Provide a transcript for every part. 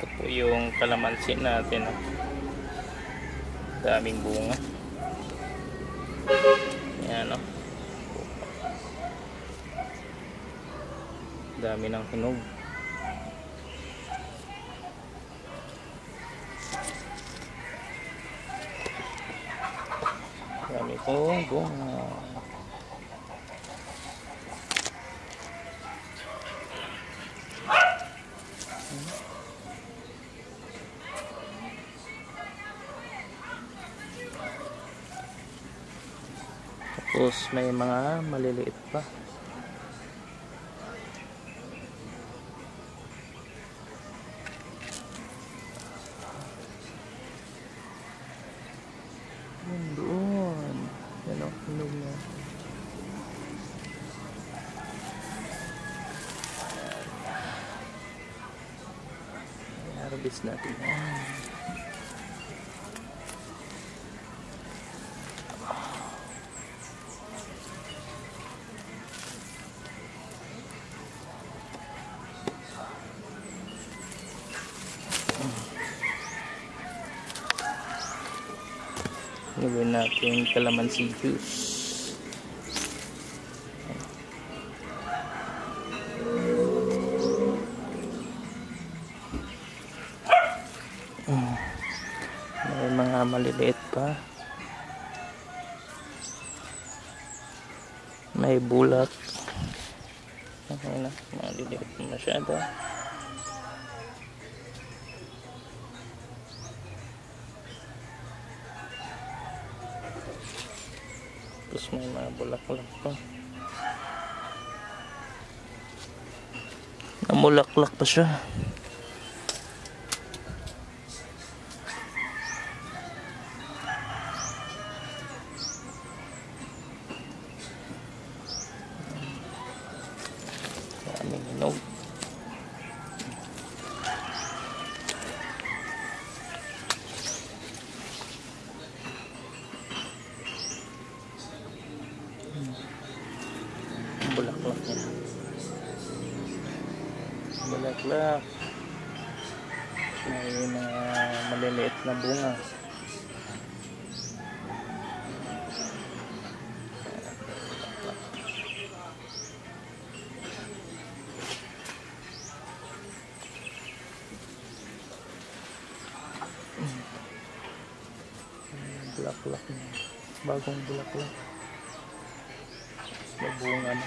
Ito po yung kalamansi natin. Daming bunga. Ayan, dami ng hinog. Dami pong bunga. Tapos may mga maliliit pa. Doon. Yan o, hinog niya. Harvest natin. Gawin natin calamansi juice. May mga maliliit pa. May bulat. Okay na, maliliit na masyado. Tapos may mga bulaklak pa. Namulaklak pa siya. Daming hinog. Bulaklak niya. Bulaklak. May mga maliliit na bunga. Bulaklak niya. Bagong bulaklak. May bunga na.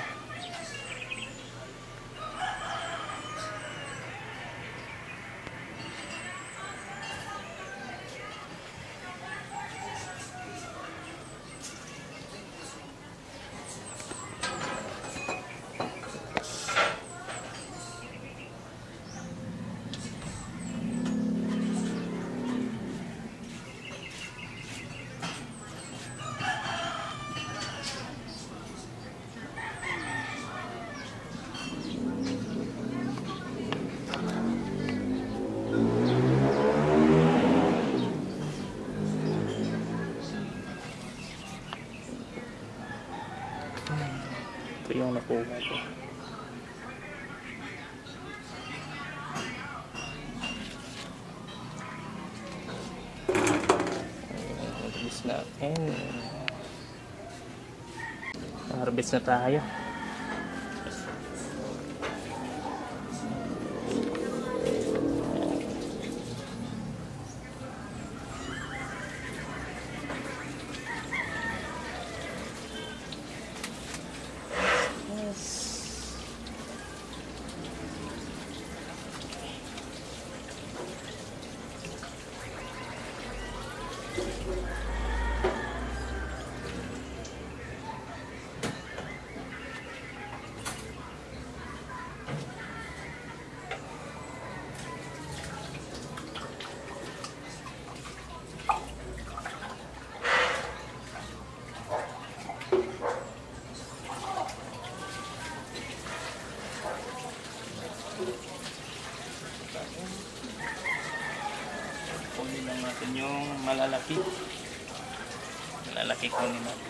Ito yung nakuha ko. Harvest natin. Harvest na tayo. Kunin lang natin yung malalaki. Malalaki kunin natin.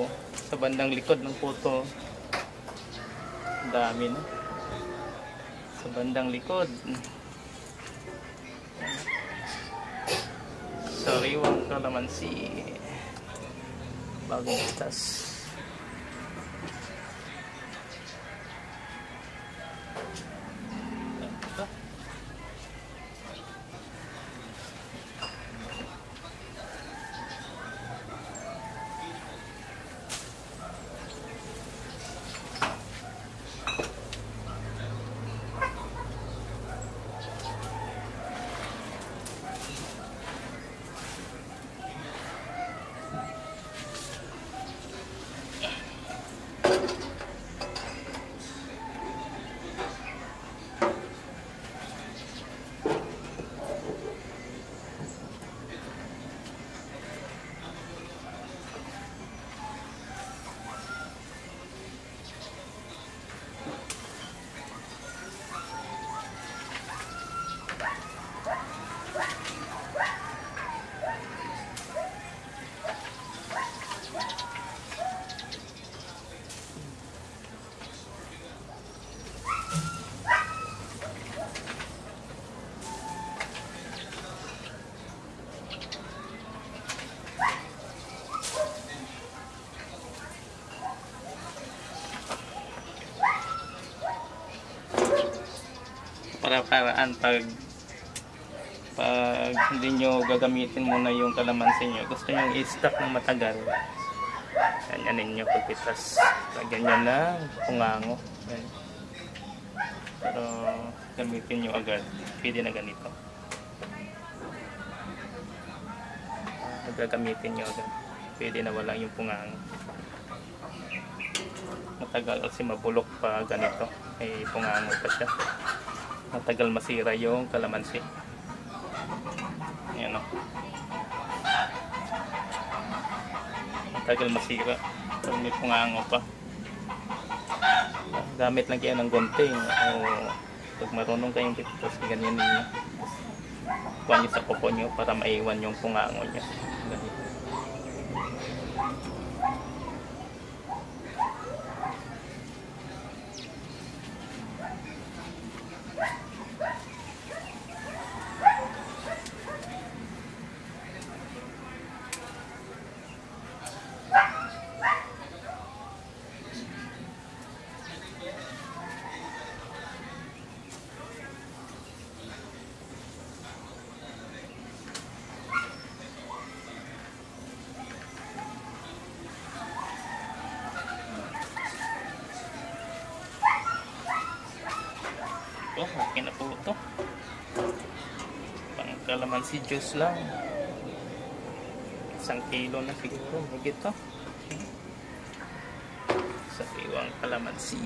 puto. Sa bandang likod ng puto. Ang dami na. Sa bandang likod. Sariwang kalamansi. Bagong itas. Para-paraan pag hindi nyo gagamitin muna yung kalamansi nyo, gusto nyo i-stock ng matagal, ganyanin nyo pagpitas, lagyan nyo ng pungango. Pero gamitin nyo agad, pwede na ganito, gagamitin nyo agad, pwede na wala yung pungango. Matagal kasi mabulok pa ganito, may pungango pa siya, matagal masira yung kalamansi. Ayan o, matagal masira pag may pungango pa. Gamit lang kayo ng gunting o pag marunong kayong pitas, ganyan ninyo, kuha nyo sa kuko nyo para maiwan yung pungango nyo. Ganito. Okay na po ito. Pang kalamansi juice lang. 1 kilo na siguro. Higit to. Sariwang kalamansi.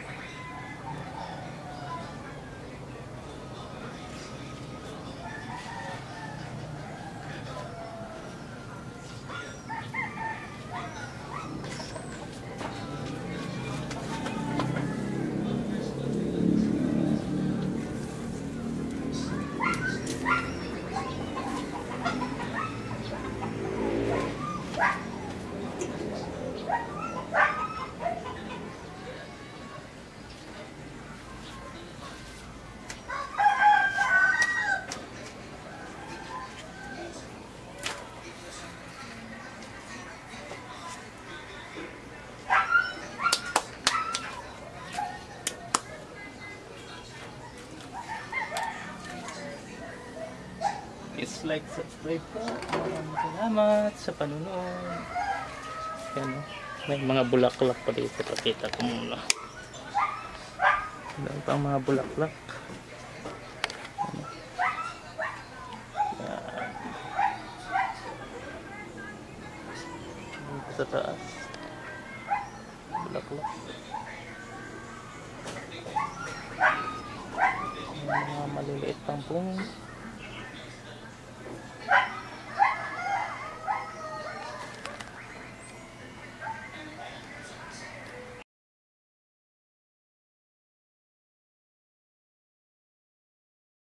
Please like, subscribe po. Maraming salamat sa panunod. Yan, may mga bulaklak pa dito. Pakita ko muna. Meron pang mga bulaklak. Yan. Sa taas. Bulaklak. Mga maliliit pang bunga.